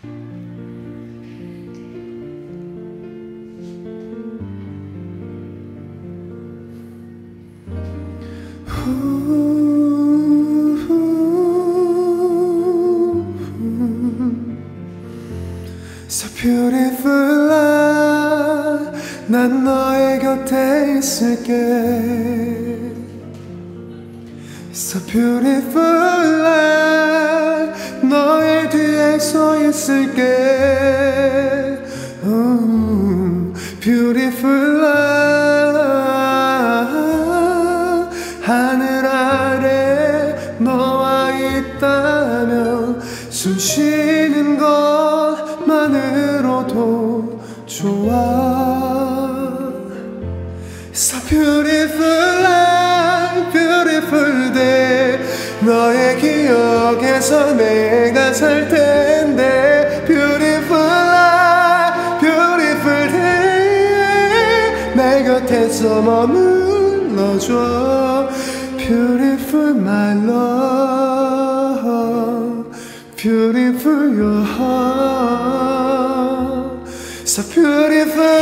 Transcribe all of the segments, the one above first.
So beautiful life, 난 너의 곁에 있을게. So beautiful life, 너의 뒤에 서 있을게. Beautiful life, 하늘 아래 너와 있다면 숨 쉬는 것만으로도 좋아. So beautiful life, beautiful day, 너의 기억에서 내가 살 텐데. Beautiful life, beautiful day, 내 곁에서 머물러줘. Beautiful my love, beautiful your heart. So beautiful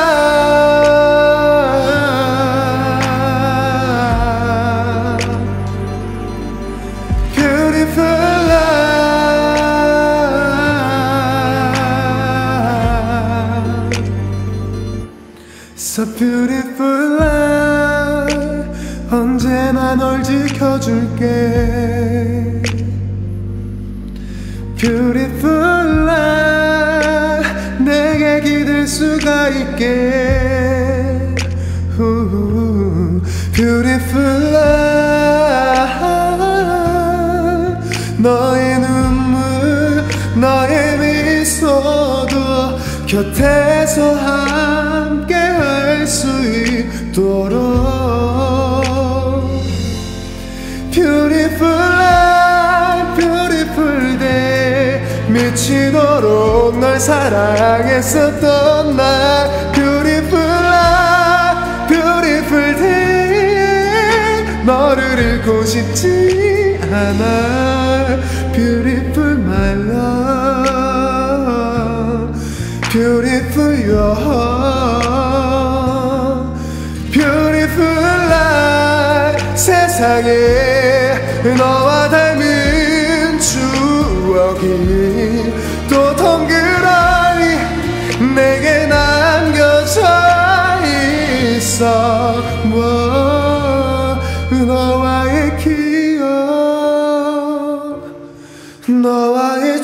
life, beautiful life. So beautiful life, 언제나 널 지켜줄게. Beautiful life, 내게 기댈 수가 있게. Beautiful life, 너의 눈물, 너의 미소도 곁에서 함께 할 수 있도록. Beautiful life, beautiful day, 미치도록 널 사랑했었던 날. Beautiful life, beautiful day, 너를 잃고 싶지 않아. Beautiful my love, beautiful your heart. Beautiful life, 세상에 너와 닮은 추억이 또 덩그러니 내게 남겨져 있어. 너와의 기억, 너와의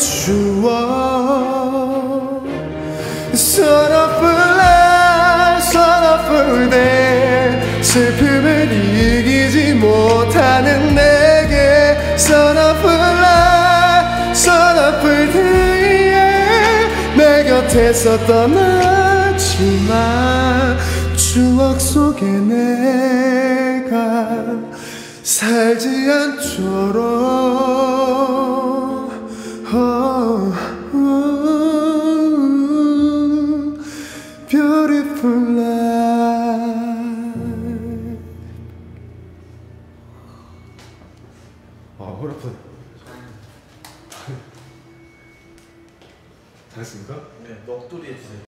추억. Sorrowful life, sorrowful day, 슬픔을 이기지 못하는 내게. Sorrowful life, sorrowful day, 내 곁에서 떠나지만 추억 속에 내가 살지 않도록.